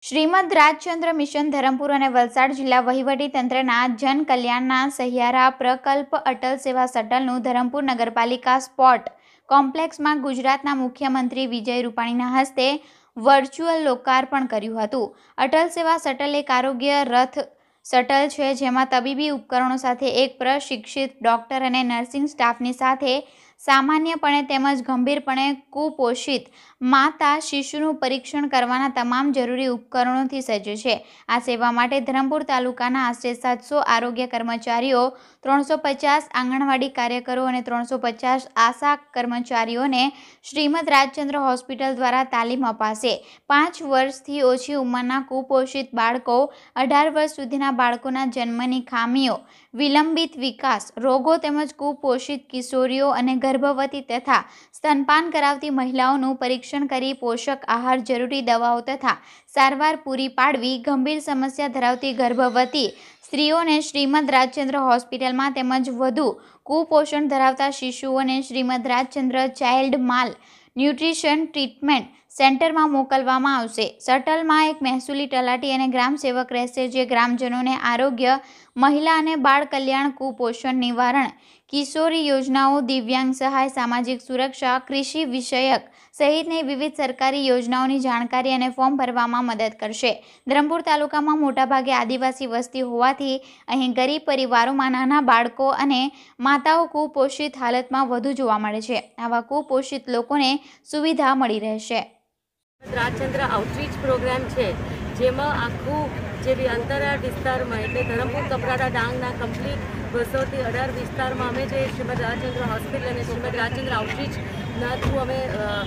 Shrimad Rajchandra mission Dharampur અને વલસાડ જિલ્લા વહીવટીતંત્રના જનકલ્યાણના સહિયારા પ્રકલ્પ અટલ સેવા શટલનું ધરમપુર નગરપાલિકા સ્પોર્ટ કોમ્પ્લેક્સમાં ગુજરાતના મુખ્યમંત્રી વિજય રૂપાણીના હસ્તે વર્ચ્યુઅલ લોકાર્પણ કર્યું હતું। અટલ સેવા શટલ એક આરોગ્ય રથ શટલ છે, જેમાં તબીબી ઉપકરણો સાથે એક પ્રશિક્ષિત ડોક્ટર અને નર્સિંગ સ્ટાફની સાથે સામાન્યપણે તેમજ ગંભીરપણે કુપોષિત માતા શિશુનું પરીક્ષણ કરવાના તમામ જરૂરી ઉપકરણોથી સજ્જ છે। આ સેવા માટે ધરમપુર તાલુકાના આશરે 700 આરોગ્ય કર્મચારીઓ, 350 આંગણવાડી કાર્યકરો અને 350 આશા કર્મચારીઓને શ્રીમદ રાજચંદ્ર હોસ્પિટલ દ્વારા તાલીમ અપાશે। 5 વર્ષથી ઓછી ઉંમરના કુપોષિત બાળકો, 18 વર્ષ સુધીના બાળકોના જન્મની ખામીઓ, વિલંબિત વિકાસ, રોગો તેમજ કુપોષિત કિશોરીઓ અને ગર્ભવતી તથા સ્તનપાન કરાવતી મહિલાઓનું પરીક્ષણ કરી પોષક આહાર, જરૂરી દવાઓ તથા સારવાર પૂરી પાડવી। ગંભીર સમસ્યા ધરાવતી ગર્ભવતી સ્ત્રીઓને શ્રીમદ રાજચંદ્ર હોસ્પિટલમાં તેમજ વધુ કુપોષણ ધરાવતા શિશુઓને Shrimad Rajchandra child malnutrition treatment સેન્ટરમાં મોકલવામાં આવશે। શટલમાં એક મહેસૂલી તલાટી અને ગ્રામ સેવક રહેશે, જે ગ્રામજનોને આરોગ્ય, મહિલા અને બાળ કલ્યાણ, કુપોષણ નિવારણ, કિશોરી યોજનાઓ, દિવ્યાંગ સહાય, સામાજિક સુરક્ષા, કૃષિ વિષયક સહિતની વિવિધ સરકારી યોજનાઓની જાણકારી અને ફોર્મ ભરવામાં મદદ કરશે। ધરમપુર તાલુકામાં મોટાભાગે આદિવાસી વસ્તી હોવાથી અહીં ગરીબ પરિવારોમાં નાના બાળકો અને માતાઓ કુપોષિત હાલતમાં વધુ જોવા મળે છે। આવા કુપોષિત લોકોને સુવિધા મળી રહેશે। રાજચંદ્ર આઉટરીચ પ્રોગ્રામ છે, જેમાં આખું જે અંતરિયાળ વિસ્તારમાં એટલે ધરમપુર, કપરાડા, ડાંગના કમ્પ્લીટ 218 વિસ્તારમાં અમે જે શ્રીમદ રાજચંદ્ર હોસ્પિટલ અને શ્રીમદ રાજચંદ્ર આઉટરીચના થ્રુ અમે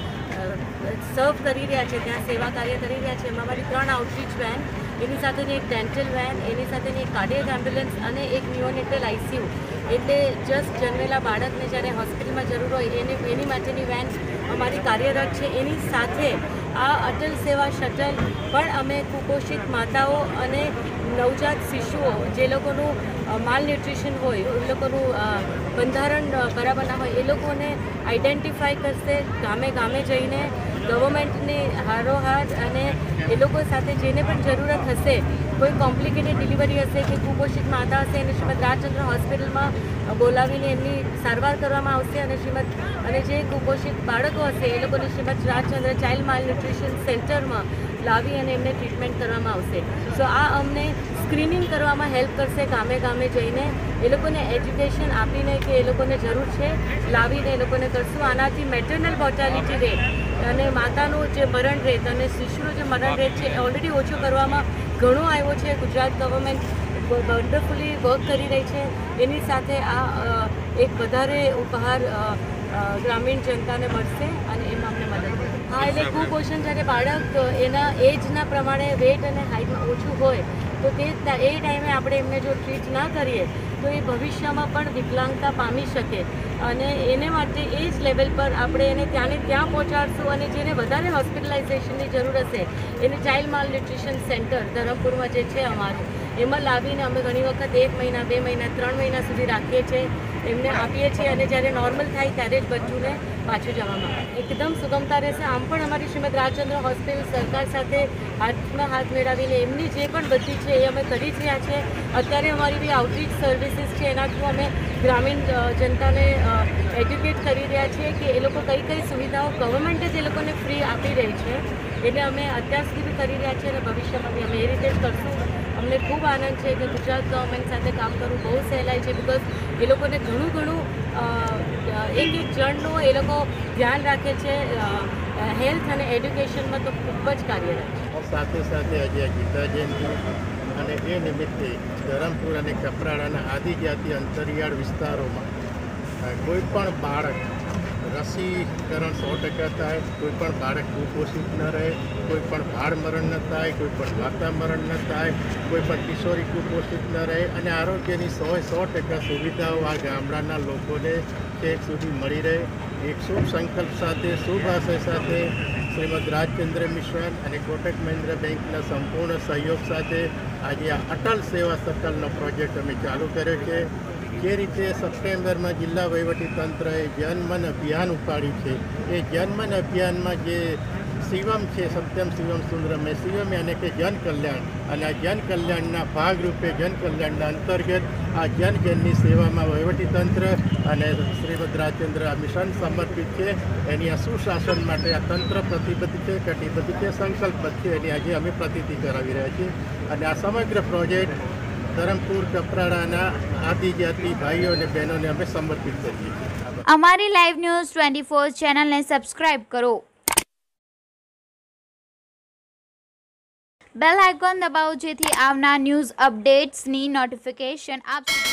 સર્વ કરી રહ્યા છે, ત્યાં સેવા કાર્ય કરી રહ્યા છે। એમાં અમારી 3 આઉટરીચ વેન, એની સાથેની એક ડેન્ટલ વેન, એની સાથેની એક કાર્ડિયક એમ્બ્યુલન્સ અને એક નિયોનેટલ આઈસીયુ, એટલે જસ્ટ જન્મેલા બાળકને જ્યારે હોસ્પિટલમાં જરૂર હોય એની માટેની વેન અમારી કાર્યરત છે। એની સાથે આ અટલ સેવા શટલ પણ અમે કુપોષિત માતાઓ અને નવજાત શિશુઓ, જે લોકોનું માલ ન્યુટ્રિશન હોય, એ લોકોનું બંધારણ બરાબર ના હોય, એ લોકોને આઈડેન્ટિફાઈ કરશે, ગામે ગામે જઈને ગવર્મેન્ટની હારોહાર અને એ લોકો સાથે જેને પણ જરૂરત હશે, કોઈ કોમ્પ્લિકેટેડ ડિલિવરી હશે કે કુપોષિત માતા હશે, એને શ્રીમદ રાજચંદ્ર હોસ્પિટલમાં બોલાવીને એમની સારવાર કરવામાં આવશે અને જે કુપોષિત બાળકો હશે એ લોકોને Shrimad Rajchandra child malnutrition સેન્ટરમાં લાવી અને એમને ટ્રીટમેન્ટ કરવામાં આવશે। સો આ અમને સ્ક્રીનિંગ કરવામાં હેલ્પ કરશે, ગામે ગામે જઈને એ લોકોને એજ્યુકેશન આપીને કે એ લોકોને જરૂર છે લાવીને એ લોકોને કરશું। આનાથી મેટર્નલ મોર્ટાલિટી રેટ અને માતાનું જે મરણ રેટ અને શિશુનો જે મરણ રેટ છે એ ઓલરેડી ઓછો કરવામાં ઘણો આવ્યો છે। ગુજરાત ગવર્મેન્ટ વન્ડરફુલી વર્ક કરી રહી છે। એની સાથે આ એક વધારે ઉપહાર ગ્રામીણ જનતાને મળશે અને એમાં અમને મદદ મળશે। હા, એટલે કુપોષણ જ્યારે બાળક એના એજના પ્રમાણે વેટ અને હાઇટમાં ઓછું હોય તો એ ટાઈમે આપણે એમને જો ટ્રીટ ના કરીએ તો એ ભવિષ્યમાં પણ વિકલાંગતા પામી શકે અને એને માટે એ જ લેવલ પર આપણે એને ત્યાં પહોંચાડશું અને જેને વધારે હોસ્પિટલાઇઝેશનની જરૂર હશે એને ચાઇલ્ડ માલ ન્યુટ્રિશન સેન્ટર ધરમપુરમાં જે છે અમારું, એમાં લાવીને અમે ઘણી વખત 1 મહિના, 2 મહિના, 3 મહિના સુધી રાખીએ છીએ, એમને આપીએ છીએ અને જ્યારે નોર્મલ થાય ત્યારે જ બચ્ચુને પાછું જવામાં આવે, એકદમ સુગમતા રહેશે। આમ પણ અમારી શ્રીમદ રાજચંદ્ર હોસ્પિટલ સરકાર સાથે હાથમાં હાથ મેળવીને એમની જે પણ બધી છે એ અમે કરી જ રહ્યા છીએ। અત્યારે અમારી બી આઉટરીચ સર્વિસીસ છે, એના થ્રુ અમે ગ્રામીણ જનતાને એજ્યુકેટ કરી રહ્યા છીએ કે એ લોકો કઈ સુવિધાઓ ગવર્મેન્ટ જ એ લોકોને ફ્રી આપી રહી છે, એટલે અમે અત્યાર સુધી બી કરી રહ્યા છીએ અને ભવિષ્યમાં બી અમે એ રીતે જ કરશું। અમને ખૂબ આનંદ છે કે ગુજરાત ગવર્મેન્ટ સાથે કામ કરવું બહુ સહેલાઈ છે, બિકોઝ એ લોકોને ઘણું એક જણનું એ લોકો ધ્યાન રાખે છે, હેલ્થ અને એડ્યુકેશનમાં તો ખૂબ જ કાર્યરત છે। સાથે સાથે આજે ગીતા જયંતિ અને એ નિમિત્તે ધરમપુર અને કપરાડાના આદિજાતિ અંતરિયાળ વિસ્તારોમાં કોઈ પણ બાળક રસીકરણ 100% થાય, કોઈ પણ બાળક કુપોષિત ન રહે, કોઈ પણ બાળ મરણ ન થાય, કોઈ પણ માતા મરણ ન થાય, કોઈ પણ કિશોરી કુપોષિત ન રહે અને આરોગ્યની 100% સુવિધાઓ આ ગામડાના લોકોને છેક સુધી મળી રહે, એક શુભ સંકલ્પ સાથે, શુભ આશય સાથે શ્રીમદ રાજચંદ્ર મિશન અને કોટક મહિન્દ્રા બેંકના સંપૂર્ણ સહયોગ સાથે આજે આ અટલ સેવા શટલનો પ્રોજેક્ટ અમે ચાલુ કર્યો છે। જે રીતે સપ્ટેમ્બરમાં જિલ્લા વહીવટીતંત્રએ જનમન અભિયાન ઉપાડ્યું છે, એ જનમન અભિયાનમાં જે શિવમ છે, સત્યમ શિવમ સુંદરમ એ શિવમ યાને કે જન કલ્યાણ, અને આ જન કલ્યાણના ભાગરૂપે જન કલ્યાણના અંતર્ગત આ જનજનની સેવામાં વહીવટીતંત્ર અને શ્રીમદ રાજચંદ્ર આ મિશન સમર્પિત છે. એની આ સુશાસન માટે આ તંત્ર પ્રતિબદ્ધ છે, કટિબદ્ધ છે, સંકલ્પબદ્ધ છે. એની આજે અમે પ્રતીતિ કરાવી રહ્યા છીએ. અને આ સમગ્ર પ્રોજેક્ટ ધરમપુર કપરાડાના આદિજાતિ ભાઈઓ અને બહેનોને અમે સમર્પિત કરીએ છીએ. અમારી લાઈવ ન્યૂઝ 24 ચેનલને સબસ્ક્રાઇબ કરો. બેલ આઇકોન દબાવો જેથી આવનાર ન્યૂઝ અપડેટ્સની નોટિફિકેશન આપ